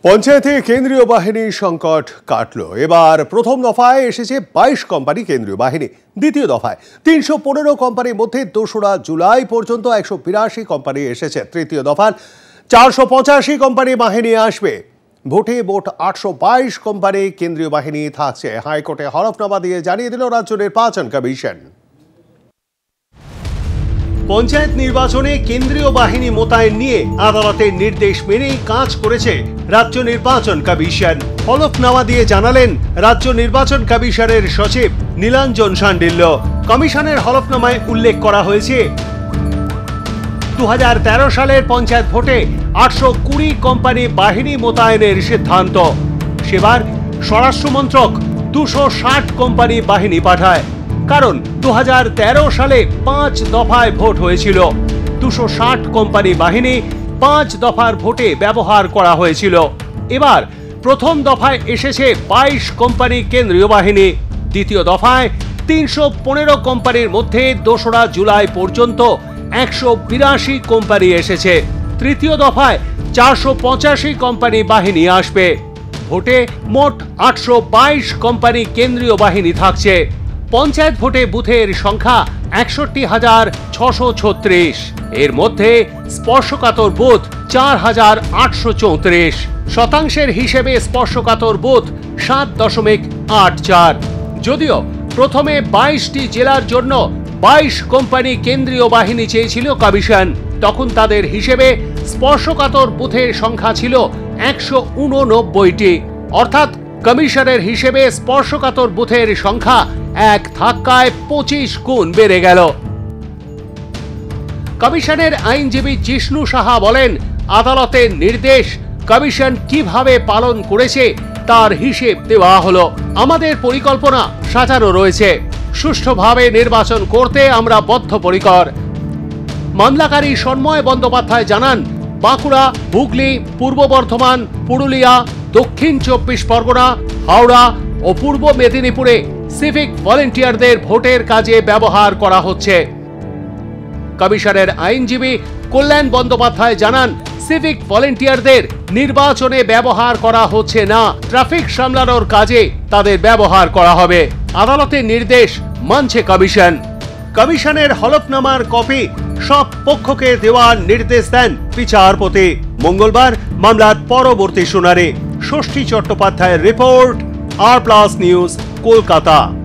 পঞ্চায়েতে কেন্দ্রীয় বাহিনীর সংকট কাটলো। এবার প্রথম দফায় এসেছে 22 কোম্পানি কেন্দ্রীয় বাহিনী। দ্বিতীয় দফায় 315 কোম্পানির মধ্যে 2রা জুলাই পর্যন্ত 182 কোম্পানি এসেছে। তৃতীয় দফায় 485 কোম্পানি বাহিনী আসবে। ভোটে মোট 822 কোম্পানি কেন্দ্রীয় বাহিনী থাকছে। হাইকোর্টে হলফনামা দিয়ে জানিয়ে দিল রাজ্য নির্বাচন কমিশন। পঞ্চায়েত নির্বাচনে কেন্দ্রীয় বাহিনী মোতায়েন নিয়ে আদালতের নির্দেশ মেনেই কাজ করেছে রাজ্য নির্বাচন কমিশন। হলফনামা দিয়ে জানালেন রাজ্য নির্বাচন কমিশনের সচিব নীলাঞ্জন শান্ডিল্য। কমিশনের হলফনামায় উল্লেখ করা হয়েছে 2013 সালের পঞ্চায়েত ভোটে 820 কোম্পানি বাহিনী মোতায়েনের সিদ্ধান্ত। সেবার স্বরাষ্ট্র মন্ত্রক 260 কোম্পানি বাহিনী পাঠায়। কারণ 2013 সালে 5 দফায় ভোট হয়েছিল। 260 কোম্পানি বাহিনী 5 দফার ভোটে ব্যবহার করা হয়েছিল। এবার প্রথম দফায় এসেছে 22 কোম্পানি কেন্দ্রীয় বাহিনী। দ্বিতীয় দফায় 315 কোম্পানির মধ্যে 2রা জুলাই পর্যন্ত 182 কোম্পানি এসেছে। তৃতীয় দফায় 485 কোম্পানি বাহিনী আসবে। ভোটে মোট 822 কোম্পানি কেন্দ্রীয় বাহিনী থাকছে। পঞ্চায়েত ভোটে বুথের সংখ্যা 61,636। এর মধ্যে স্পর্শকাতর বুথ 4,834। শতাংশের হিসেবে স্পর্শকাতর বুথ 7.84। যদিও প্রথমে 22টি জেলার জন্য 22 কোম্পানি কেন্দ্রীয় বাহিনী চেয়েছিল কমিশন, তখন তাদের হিসেবে স্পর্শকাতর বুথের সংখ্যা ছিল 189টি। অর্থাৎ কমিশনের হিসেবে স্পর্শকাতর বুথের সংখ্যা এক ধাক্কায় 25 গুণ বেড়ে গেল। কমিশনের আইনজীবী জিষ্ণু সাহা বলেন, আদালতের নির্দেশ কমিশন কিভাবে পালন করেছে তার হিসেব দেওয়া হলো। আমাদের পরিকল্পনা সাজানো রয়েছে। সুষ্ঠুভাবে নির্বাচন করতে আমরা বদ্ধপরিকর। মামলাকারী সন্ময় বন্দ্যোপাধ্যায় জানান, বাঁকুড়া, হুগলি, পূর্ব বর্ধমান, পুরুলিয়া, দক্ষিণ 24 পরগনা, হাওড়া ও পূর্ব মেদিনীপুরে সিভিক ভলেন্টিয়ারদের ভোটের কাজে ব্যবহার করা হচ্ছে। কমিশনের আইনজীবী কল্যাণ বন্দ্যোপাধ্যায় জানান, সিভিক ভলেন্টিয়ারদের নির্বাচনে ব্যবহার করা হচ্ছে না, ট্রাফিক সামলানোর কাজে তাদের ব্যবহার করা হবে। আদালতের নির্দেশ মানছে কমিশন। কমিশনের হলফনামার কপি সব পক্ষকে দেওয়ার নির্দেশ দেন বিচারপতি। মঙ্গলবার মামলার পরবর্তী শুনানি। ষষ্ঠী চট্টোপাধ্যায়ের রিপোর্ট, Rplus নিউজ, কলকাতা।